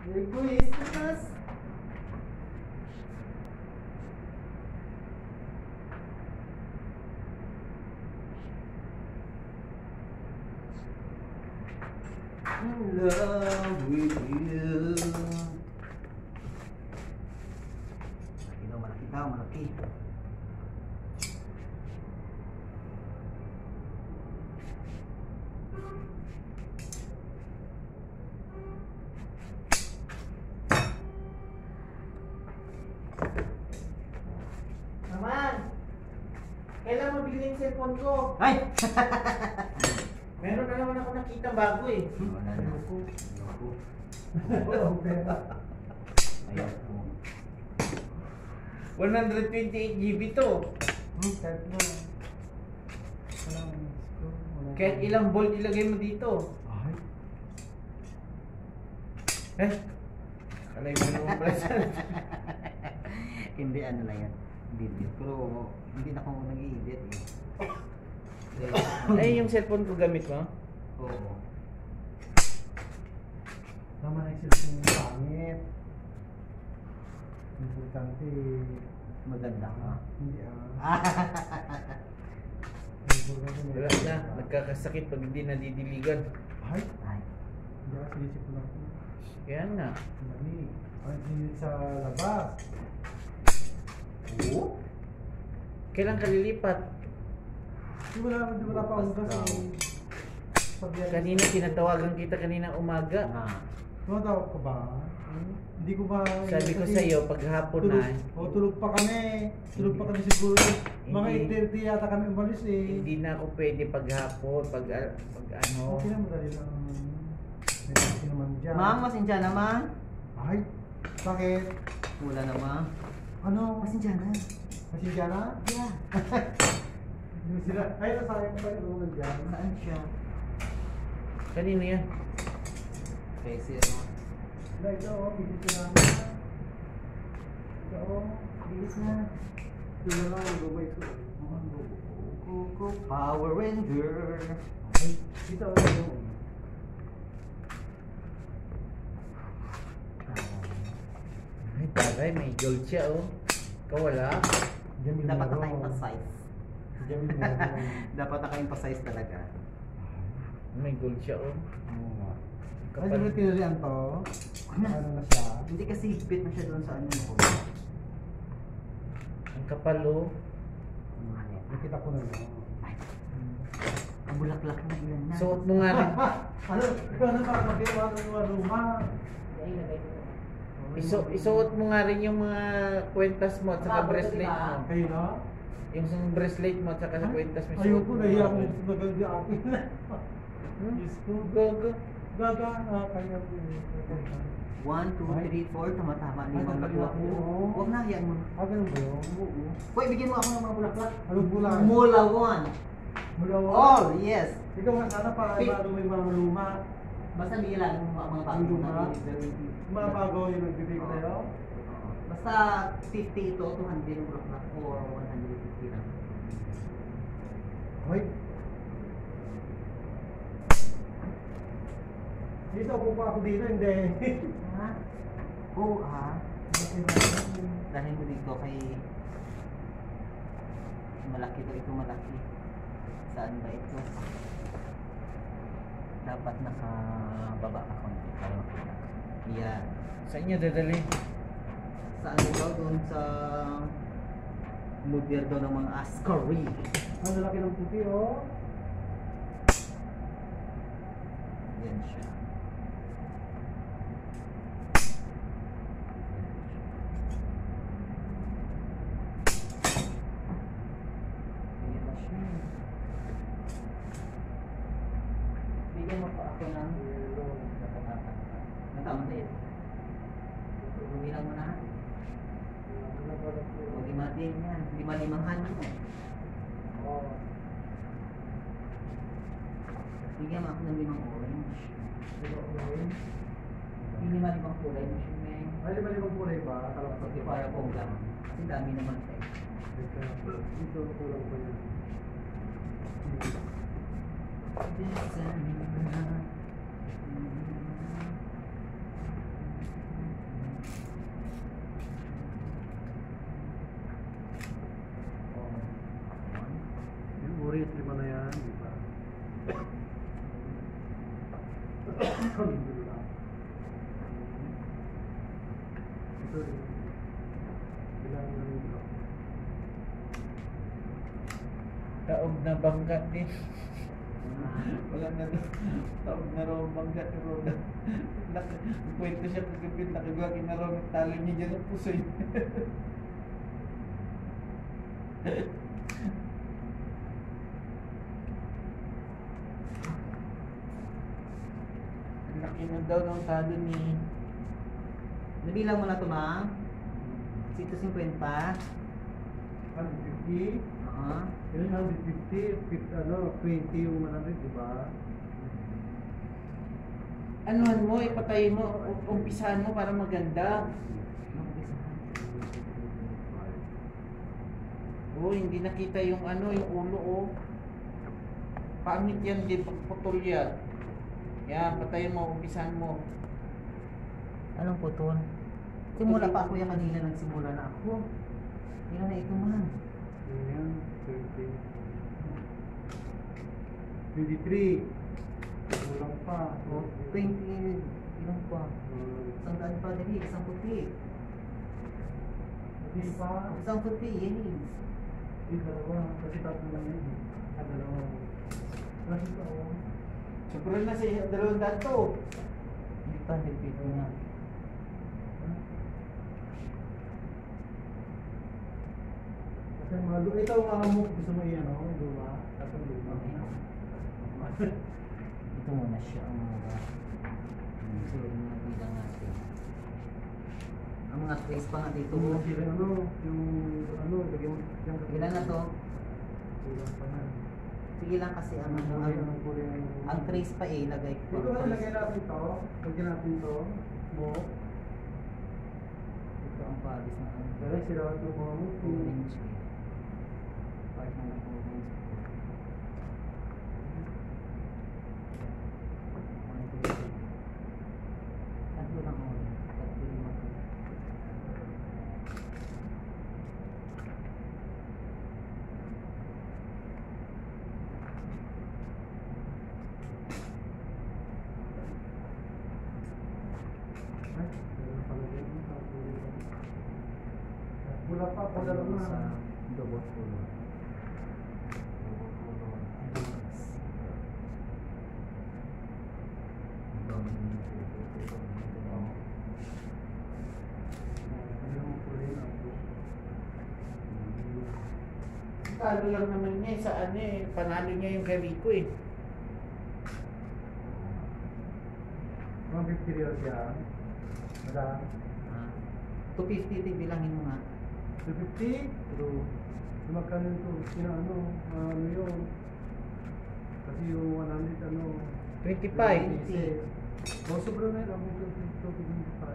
Egoistas. In love with you. Malaki daw, malaki. Naman! Kailan mo bilhin yung cellphone ko? Ay! Meron na naman ako nakita bago eh. Wala na. Loko. Ayaw po. 128 GB to. Kahit mo. Kahit ilang volt ilagay mo dito. Ay. Eh? Alay mo naman pala siya. Hindi, ano lang yan. Video. Pero hindi na ako nag-i-edit eh. Ay, yung cellphone ko gamit mo? Oo. Tama na yung cellphone yung pangit. Importante. Maganda ka. Hindi Wala na, nagkakasakit pag hindi nadidiligan. Ay. Ay. Hindi ako sinisip ko lang. Kaya nga. Mali. Ang sinit sa labas. Oo? Kailan ka lilipat? Di wala pa akong gas. Kanina tinatawagan kita kanina umaga. Tumatawag ka ba? Hindi ko ba... Sabi ko sa iyo pag hapon na. Tulog pa kami. Tulog pa kami siguro. Mga 8:30 yata kami umalis eh. Hindi na ako pwede pag hapon, pag ano. Okay na, madali lang. May kasi naman dyan. Mang, masensya na, Mang. Ay, bakit? Wala na, Mang. Ano? Masensya na. Masensya na? Yeah. Yung sila, ay, nasayang pa yung mga dyan. Saan siya? Kanino yan? Kasi ano? Na ito, bilis na. Ito, bilis na. Ito na lang, ang gumay ko. Kuku Power Ranger. Ay, dito ako yung... Ay, bagay, may gold siya oh. Ikaw wala? Jamil Dapat Mero. naka-emphasize. Jamil Mero. Dapat naka-emphasize talaga. May gold siya oh. Oo nga. Ay, Kapal. di ba tinalian to? Ano na siya? Hindi kasi higpit na siya doon sa ano ko. Ang kapal oh. Nakita ko na yun. Ang bulaklak na ilan na. Suot mo nga rin. Ano? Ikaw na para mag-iwa ng mga luma. Isuot mo nga rin yung mga kwentas mo at saka bracelet mo. Kayo na? Yung sa bracelet mo at saka sa kwentas mo. Ayoko mo na hiya nga ako rin. nito na ganda akin na. Diyos ko. Gogo. Gaga. Kaya po. 1, 2, 3, 4. Tama-tama. Ay, Limang nakaliwa bulaklak. ko. Huwag na, yan mo. Ganun ba yun? Oo. Hoy, bigyan mo ako ng mga bulaklak. Anong bulan? Mula 1. Mula All, yes. Ikaw nga sana para Pick. bago may mga luma. Basta bigyan lang yung mga bago Luma? na Mga bago yung nagbibig Oo. sa'yo. Basta 50 ito, 200 yung bulaklak or 150 lang. Hoy. Dito po pa ako dito, hindi. Ha? Oo, dahil mo dito kay malaki to, ito malaki. Saan ba ito? Dapat nakababa ka konti para makita. Yan. Saan niya dadali? Saan daw doon sa model daw ng mga Ascari. Ang laki ng puti, oh. Yan siya. Yan na siya. Bigyan mo pa ako ng natama na yun. Bumilang mo na. O, lima din yan. Lima-limahan mo. Bigyan mo ako ng 5 orange. Yung 5 kulay mo siya may... Ay, di ba limang kulay ba? Kalap Kasi para po lang. Kasi dami naman tayo. Dito, kulang pa yun. Alhamdulillah. Ito rin. Bilang ng ito. Taog na bangga din. Wala na taog na raw ang bangga ni Roda. Kwento siya kagabit, nakagwagi na raw ng tali niya dyan ang pusoy. Ang laki na daw ng talo ni... Nabilang mo na ito, Mang? 150? 150. Oo. Yun 150. 20 yung 100, di ba? Anuhan mo, ipatay mo, umpisahan mo para maganda. Oh, hindi nakita yung ano, yung ulo, oh. Pangit yan, di pagputol yan. Yan, patayin mo, umpisahan mo. Anong putol? Simula pa ako yan kanina, nagsimula na ako. Ilan na ito, Mang? Yan, 30. 23. Kulang pa. Oh, 20, ilan pa? Isang daan pa dali, isang puti. Hindi pa. Isang puti, yan eh. Hindi, dalawa. Kasi tatlo lang yan. Dalawa. Kasi ito, oh. Sobrang na sa dalawang dato. Hindi pa, repeat mo nga. Kasi malo. Ito ang ahamok. Gusto mo iyan, oh. Luma. Tapos luma. Ito muna siya ang mga so, yung mga bilang natin. Ang mga trace pa nga dito. Ito mo sila, ano. Yung, ano. Lagyan mo. Ilan na to? Kulang pa na. Sige lang kasi ang ang trace pa eh, lagay ko. Ito nga, lagyan natin to. Lagyan natin to. Mo. Ito ang palis na ano. Pero sila ito mga mo. Orange eh. Part na ng orange. Tatlo lang orange. Tatlo lima to. Pula pa, pula Ayun naman. sa double pulo. Double pulo. Talo lang naman niya sa ano eh. Panalo niya yung kay Rico eh. 150 real siya. Madam. 250 bilangin mo nga. 250? True. Magkano ito? Ano yun? Kasi yung 100 ano? 25. Oh, sobrang na yun. Ang 225.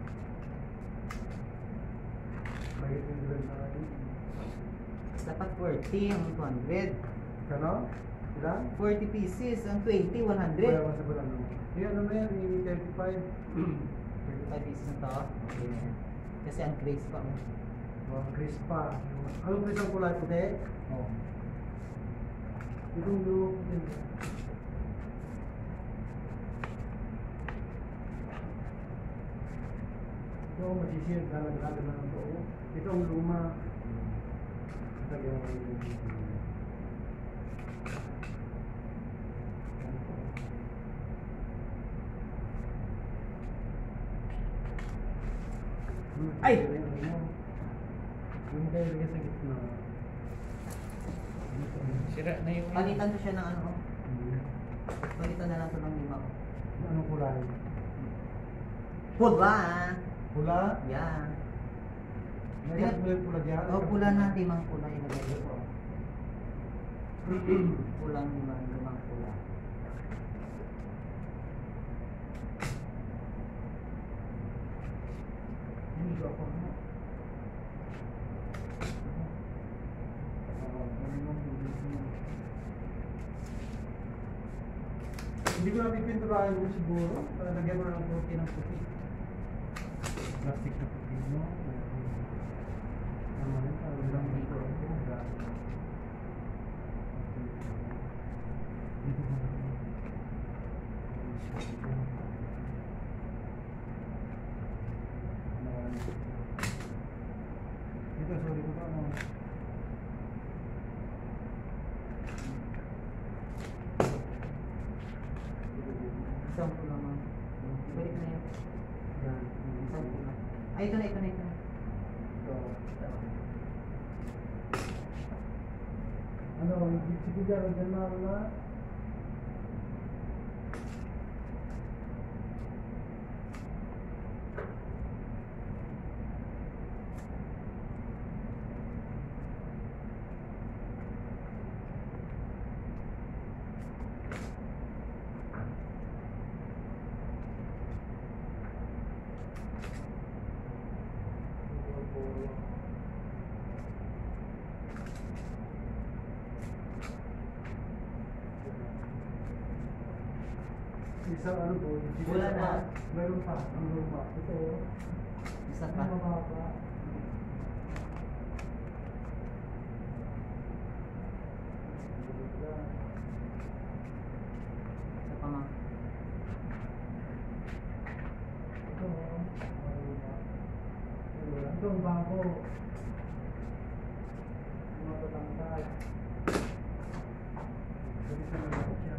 Mahit yung bilang na rin. Dapat 40 ang 200. Kano? Ilan? 40 pieces. Ang 20, 100. Wala sa bilang ano. Yan, ano na yan? Yung 35. 35 pieces na to. Okay na yan. Kasi ang craze pa mo. Mga crispa. Anong crisp ang kulay puti? Oh. Itong blue. Ito, masisir. Galag-galag na ito. Ito ang luma. Lagyan mo yung Ay! Yung kayo lagyan sa gitna. Sira na yung... Palitan ko siya ng ano. Palitan na lang ito ng lima ko. Anong kulay? Pula! Pula? Yan. Nagkat mo yung pula dyan? Oh, pula na. Limang pula ilagay ko. Pulang limang pula. Naligo ako. Hindi ko na pipinturahan mo siguro. Lagyan mo ng puti ng puti. Plastic na puti mo. Naman, parang lang dito. Dito mo. Balik na yan. Yan. Saan ko na? Ay, ito na, ito na, ito na. So, ano, sige dyan na. Isang ano po, Wala na. Meron pa, ang luma. Ito, Isa pa. ang mababa. Isa pa, ma'am. Ito, ang luma. Ito, ang bago. Matatangkad. Sabi sa mga siya.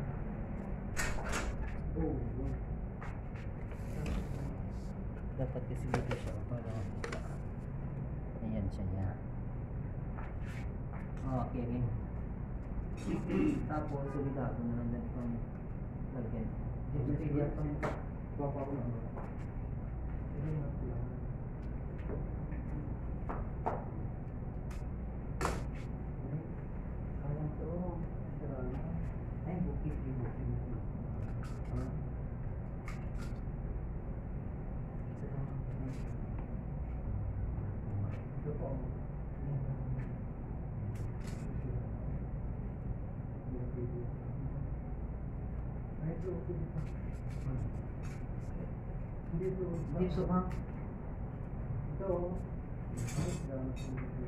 Oh, Dapat kasi dito siya para ayan siya yan. Okay, again. Tapos suligado na lang dyan itong lagyan. Sige, baba ko na. Ito yung natula. Ayan to. Sira na. Ay, bukit yung bukit. Ito po. Ay, ito. Hindi ito. Dito, ma'am. Ito. Ay, dami ko dito.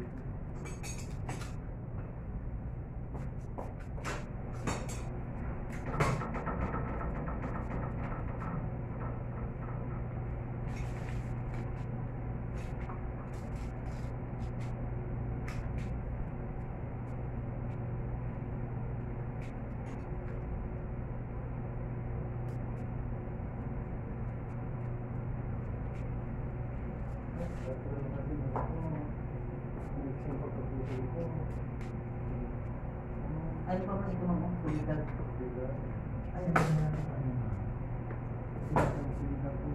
Ano pa man ito, ma'am? Suligado. Ay, ano na ito? Ano na? Suligado.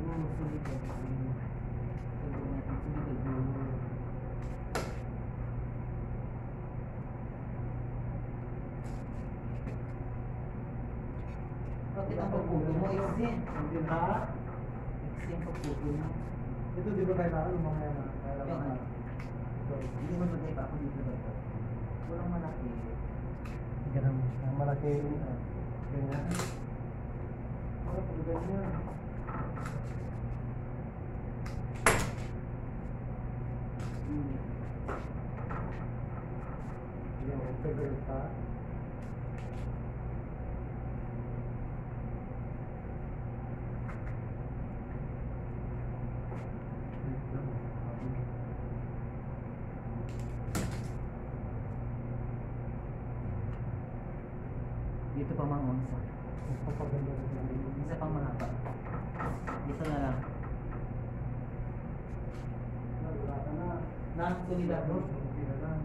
Bakit ang pagputo mo? Iksin. Ha? Iksin ang pagputo mo. Ito di ba kailangan ng mga yan? Yung ano? Ito. Hindi mo nagay pa ako dito ba? Walang malaki. Ganun mo siya. Malaki. Ganyan. Ano pag ganyan? Yung figure pa. Dito pa mga onsa. Papaganda ko lang. Isa pang mahaba. Dito na lang. Wala ka na. Nasuligado. Okay na lang.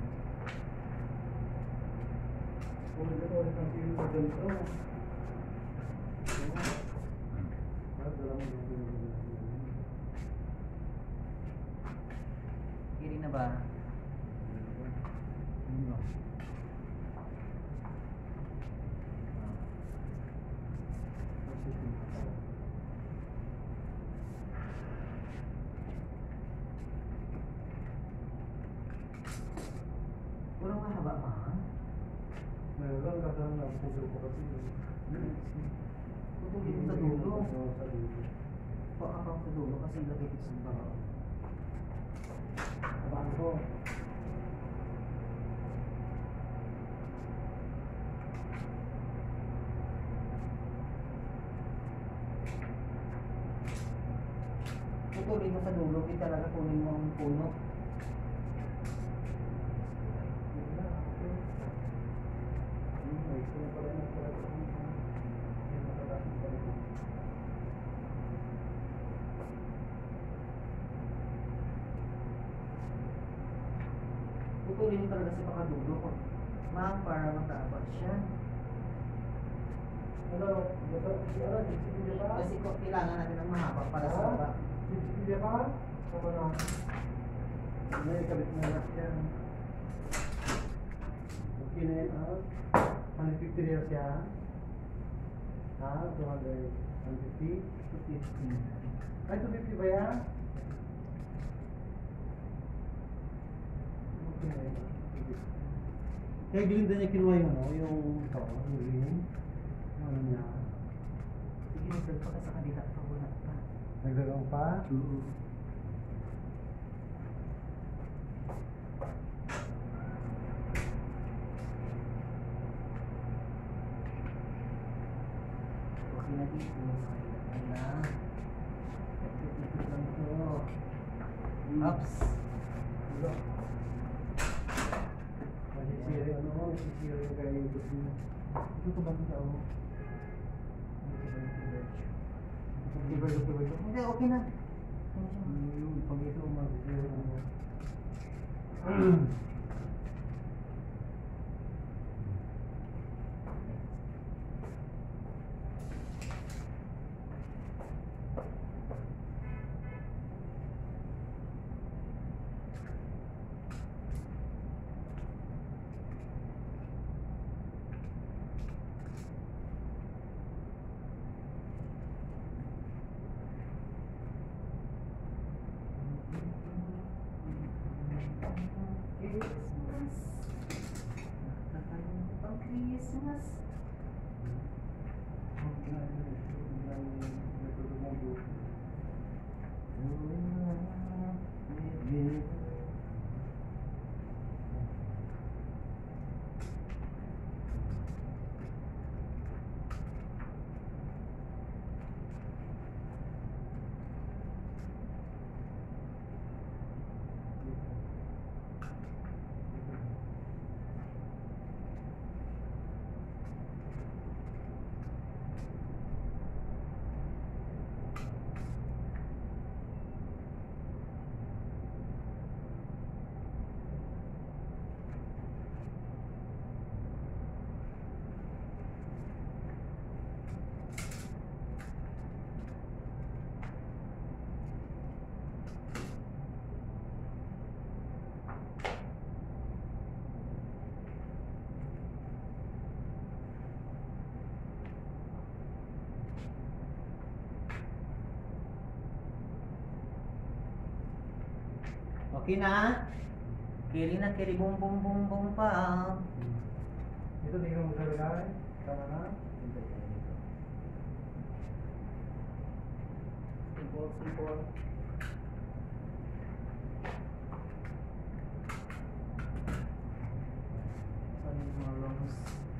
Ulit ang pili sa ganito. Dala mo yung pili. Kiri na ba? Ano? Walang mahaba, ma'am. Meron kasi ang puso ko kasi. Puto dito sa dulo. Oo, sa dulo. Pakapang sa dulo kasi lagay dito sa baba. Abang ko. Putulin mo sa dulo, kita talaga kunin mo ang puno. putulin mo talaga sa pakadulo ko. Ma'am, para mataba siya. Ano? Sige pa? Kasi ko, kailangan natin ng mahaba para sa baba. Sige pa? Tama na. May kabit na lang yan. Okay na yan, ah. 150 reals yan. Ha? 200. 150? 250. Ay, 250 ba yan? Okay. Kaya Glinda niya kinuha yung ano, yung ito, yung green. Yung ano niya. Sige, nagdag pa ka sa kanila. Pag wala pa. Nagdagawang pa? Oo. Okay na dito. Okay na. Ikot lang to. Ups. Wala. Masisira, ano, masisira yung kaya yung gusto niya. Ito ko ba ito sa ako? Hindi, okay na. Yung pag ito, masisira ano. Christmas. Nakakalimutan Christmas. Okay na? Kiri na kiri bum bum bum bum pa. Ito, hindi ka magsalagay. Tama na. Simple, simple. Saan yung mga lungs?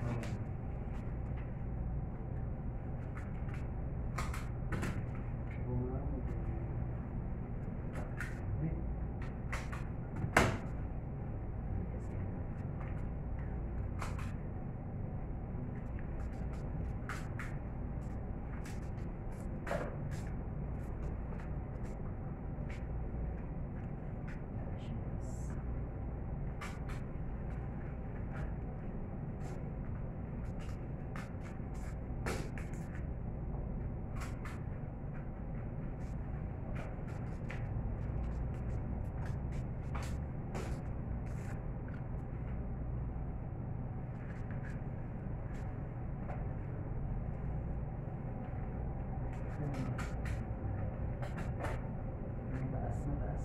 Mataas, mataas.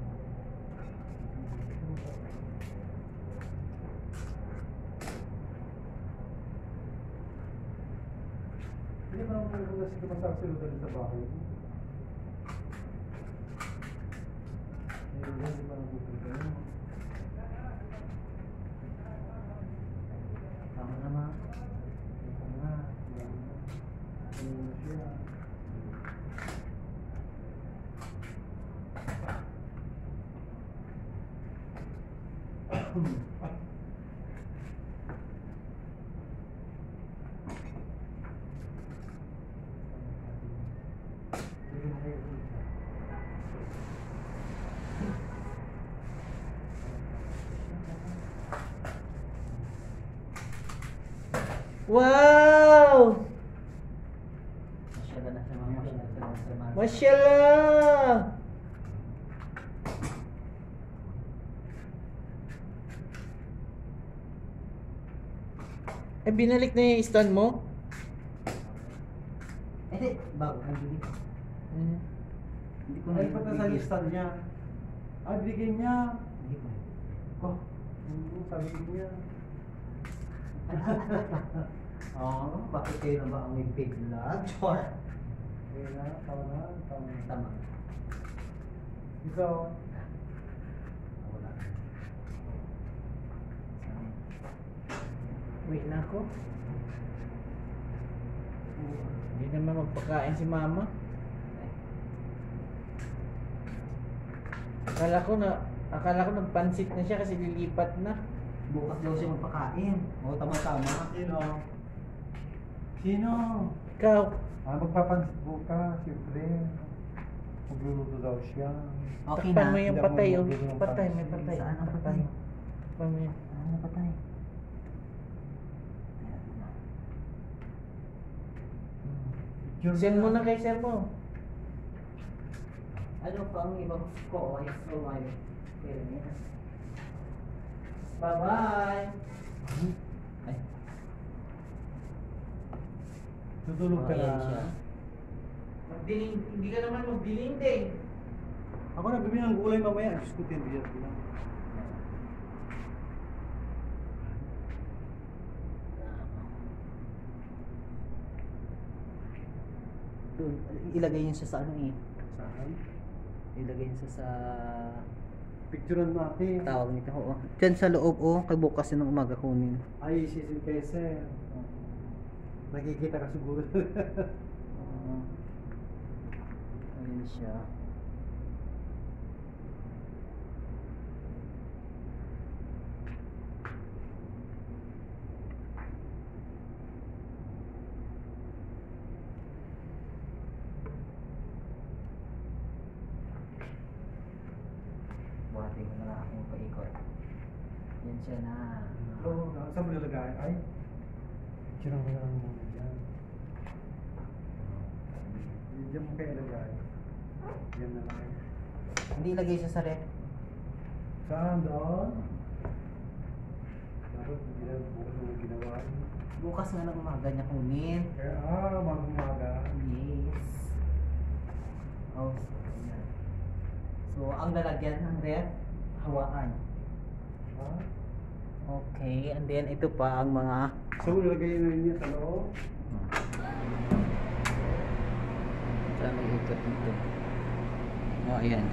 Hindi ba naman kung nasa kapasaksilod dali sa bahay? Hindi ba naman pupunta yun? Tama naman. Tama na. Ano na siya? Sige na kayo. Wow! Masyala na sa mga Mashallah! Eh, binalik na yung stand mo? Hindi, bago ang bili. Mm. Hindi ko Ay, ba't nasa bigay. stand niya? Ah, binigay niya. Hindi ko. Oh, sabi niya. Oh, bakit kayo na ba ang may big vlog? Chor. Kaya na, tama na, tama na. Tama. Ikaw, Wala. Wait na ako. Hindi naman magpakain si mama. Akala ko nagpansit na siya kasi lilipat na. Bukas daw siya magpakain. Oo, tama-tama. sino? Sino? Ikaw, Ah, magpapansin bukas, siyempre. Magluluto daw siya. Okay takpan na. mo yung Hindi ako patay. Oh. magluluto ng Patay, may pansit. patay. Saan ang patay? Takpan mo yun. Ano patay? Picture Send mo na kay sir mo. Ano pa ang ibang ko? Ay, so ay. Pero niya. Bye-bye! Ay, Tutulog ka ayan na. siya. Hindi ka naman magdiling din. Ako na bibili ng gulay mamaya. Diyos ko, tindiyan ko lang. Doon, ilagay yun siya sa ano eh. Saan? Ilagay yun siya sa Picturean natin. tawag nito. Oo. Diyan sa loob, oh. Kay bukas yun ng umaga kunin. Ay, sisin kese. Nakikita ka siguro. Oo. Ayun siya. Buhatin ko na lang akong paikot. Yan siya na. Oo, saan mo nilagay? Ay, picturean ko na lang muna dyan. Diyan mo kayo ilagay. Yan na lang. Hindi ilagay siya sa ref. Saan doon? Dapat bukas mo ginawa. Bukas nga ng umaga niya kunin. Kaya, umaga. Yes. Oh, ayan. So, ang lalagyan ng ref, hawaan. Ha? Okay, and then ito pa ang mga So, ilagay na niya sa loob. saan may ikot nito. Oh, ayan.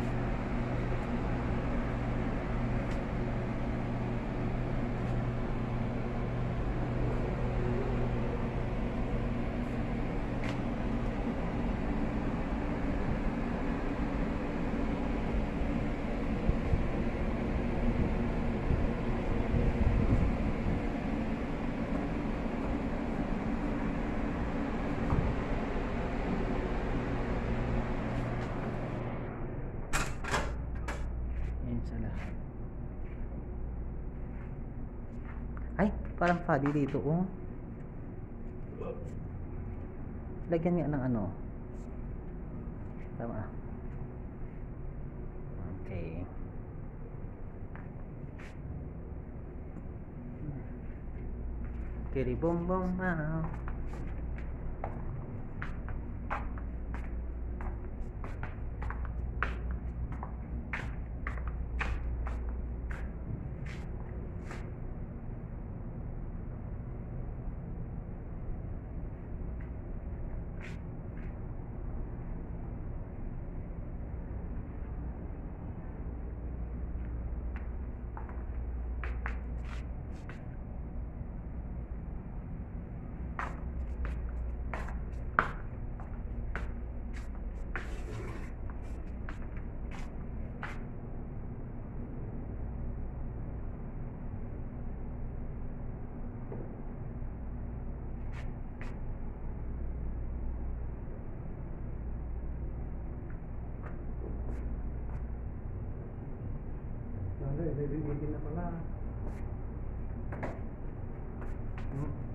Ayan sa lahat. Ay, parang fuddy dito, oh. Lagyan nga ng ano. Tama. Okay. Kiri bom bom na. Ano, ibibigay na pala.